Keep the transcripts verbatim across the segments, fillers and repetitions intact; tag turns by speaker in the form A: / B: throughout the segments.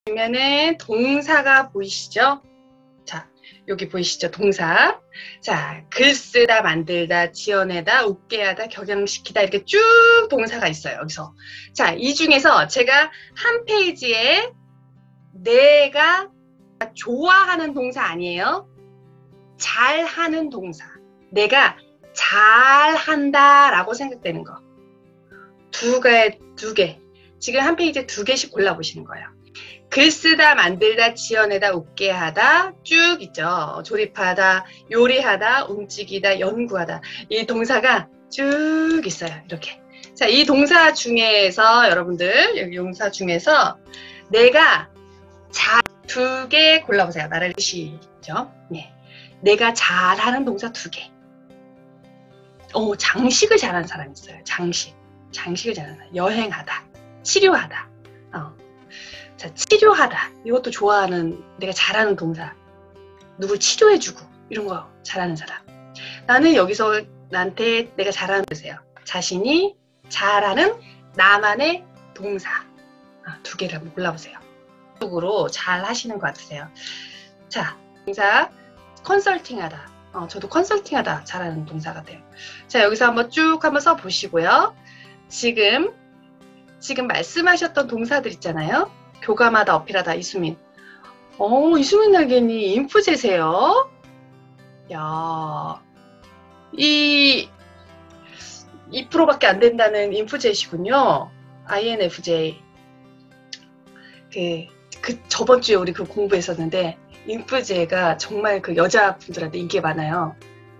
A: 보면은 동사가 보이시죠? 자, 여기 보이시죠? 동사. 자, 글 쓰다, 만들다, 지어내다, 웃게 하다, 격양시키다 이렇게 쭉 동사가 있어요. 여기서. 자, 이 중에서 제가 한 페이지에 내가 좋아하는 동사 아니에요. 잘하는 동사. 내가 잘한다 라고 생각되는 거. 두 개, 두 개. 지금 한 페이지에 두 개씩 골라보시는 거예요. 글 쓰다, 만들다, 지어내다, 웃게 하다 쭉 있죠. 조립하다, 요리하다, 움직이다, 연구하다. 이 동사가 쭉 있어요. 이렇게. 자, 이 동사 중에서 여러분들 여기 동사 중에서 내가 잘 두 개 골라보세요. 말을 시죠. 네. 내가 잘하는 동사 두 개. 어, 장식을 잘하는 사람 있어요. 장식. 장식을 잘하는 사람. 여행하다, 치료하다. 어. 자, 치료하다. 이것도 좋아하는, 내가 잘하는 동사. 누굴 치료해주고, 이런 거 잘하는 사람. 나는 여기서 나한테 내가 잘하는 거세요. 자신이 잘하는 나만의 동사. 아, 두 개를 한번 골라보세요. 쪽으로 잘 하시는 것 같으세요. 자, 동사, 컨설팅 하다. 어, 저도 컨설팅 하다 잘하는 동사 같아요. 자, 여기서 한번 쭉 한번 써보시고요. 지금, 지금 말씀하셨던 동사들 있잖아요. 교감하다, 어필하다, 이수민. 어, 이수민 날개님 인프제세요? 야, 이, 이 퍼센트밖에 안 된다는 인프제시군요. 아이엔에프제이. 그, 그, 저번 주에 우리 그 공부했었는데, 인프제가 정말 그 여자분들한테 인기가 많아요.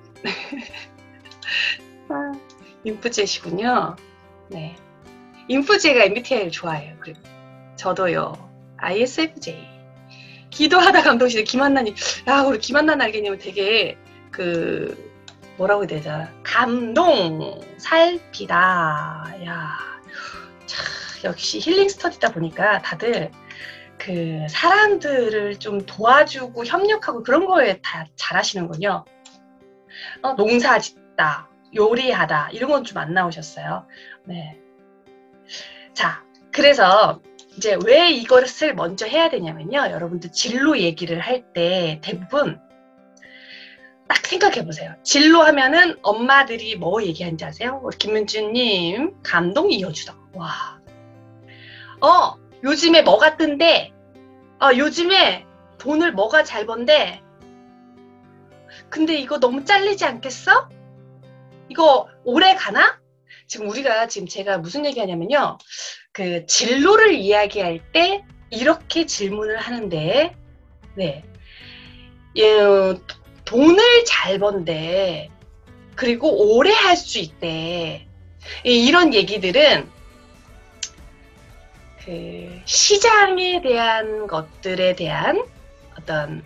A: 아, 인프제시군요. 네. 인프제가 엠비티아이를 좋아해요. 그리고 저도요. 아이에스에프제이. 기도하다 감동시대 김한나님. 야, 우리 김한나 날개님은 되게 그 뭐라고 해야 되죠? 감동 살피다. 야, 참 역시 힐링 스터디다 보니까 다들 그 사람들을 좀 도와주고 협력하고 그런 거에 다 잘하시는군요. 어, 농사 짓다, 요리하다 이런 건 좀 안 나오셨어요. 네. 자, 그래서 이제 왜 이것을 먼저 해야 되냐면요. 여러분들 진로 얘기를 할 때 대부분 딱 생각해 보세요. 진로 하면은 엄마들이 뭐 얘기하는지 아세요? 김은주님, 감동 이어주다. 와. 어, 요즘에 뭐가 뜬대? 어, 요즘에 돈을 뭐가 잘 번대? 근데 이거 너무 잘리지 않겠어? 이거 오래 가나? 지금 우리가 지금 제가 무슨 얘기 하냐면요. 그 진로를 이야기할 때 이렇게 질문을 하는데, 네. 예, 돈을 잘 번대. 그리고 오래 할 수 있대. 이런 얘기들은 그 시장에 대한 것들에 대한 어떤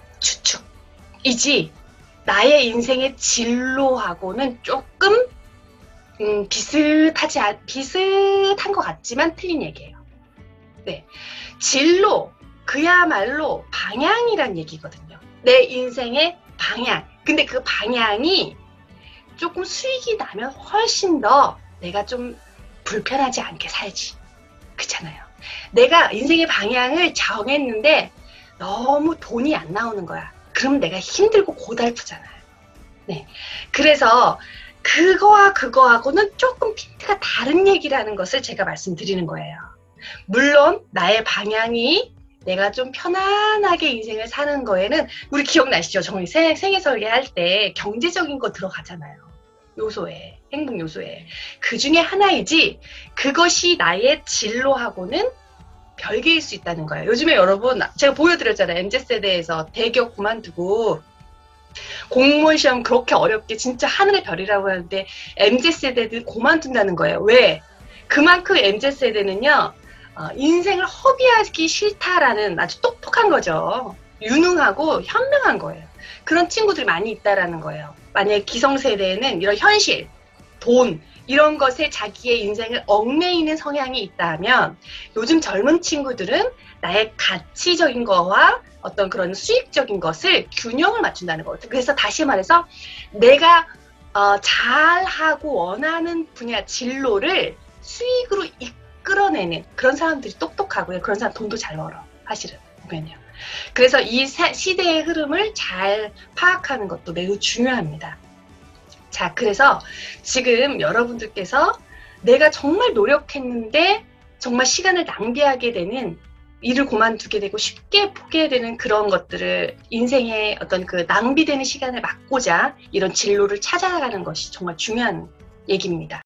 A: 추측이지 나의 인생의 진로하고는 조금 음, 비슷하지, 비슷한 것 같지만 틀린 얘기예요. 네. 진로, 그야말로 방향이란 얘기거든요. 내 인생의 방향. 근데 그 방향이 조금 수익이 나면 훨씬 더 내가 좀 불편하지 않게 살지. 그렇잖아요. 내가 인생의 방향을 정했는데 너무 돈이 안 나오는 거야. 그럼 내가 힘들고 고달프잖아요. 네. 그래서 그거와 그거하고는 조금 핀트가 다른 얘기라는 것을 제가 말씀드리는 거예요. 물론 나의 방향이 내가 좀 편안하게 인생을 사는 거에는 우리 기억나시죠? 저희 생애 설계할 때 경제적인 거 들어가잖아요. 요소에, 행복 요소에. 그 중에 하나이지 그것이 나의 진로하고는 별개일 수 있다는 거예요. 요즘에 여러분 제가 보여드렸잖아요. 엠지세대에서 대기업 그만두고 공무원 시험 그렇게 어렵게 진짜 하늘의 별이라고 하는데 엠지세대들 그만둔다는 거예요. 왜? 그만큼 엠지세대는요. 어, 인생을 허비하기 싫다라는 아주 똑똑한 거죠. 유능하고 현명한 거예요. 그런 친구들이 많이 있다라는 거예요. 만약에 기성세대에는 이런 현실, 돈 이런 것에 자기의 인생을 얽매이는 성향이 있다면 요즘 젊은 친구들은 나의 가치적인 거와 어떤 그런 수익적인 것을 균형을 맞춘다는 거거든요. 그래서 다시 말해서 내가 어, 잘하고 원하는 분야 진로를 수익으로 이끌어내는 그런 사람들이 똑똑하고요. 그런 사람 돈도 잘 벌어. 사실은 보면요. 그래서 이 사, 시대의 흐름을 잘 파악하는 것도 매우 중요합니다. 자, 그래서 지금 여러분들께서 내가 정말 노력했는데 정말 시간을 낭비하게 되는, 일을 그만두게 되고 쉽게 포기해야 되는 그런 것들을, 인생의 어떤 그 낭비되는 시간을 막고자 이런 진로를 찾아가는 것이 정말 중요한 얘기입니다.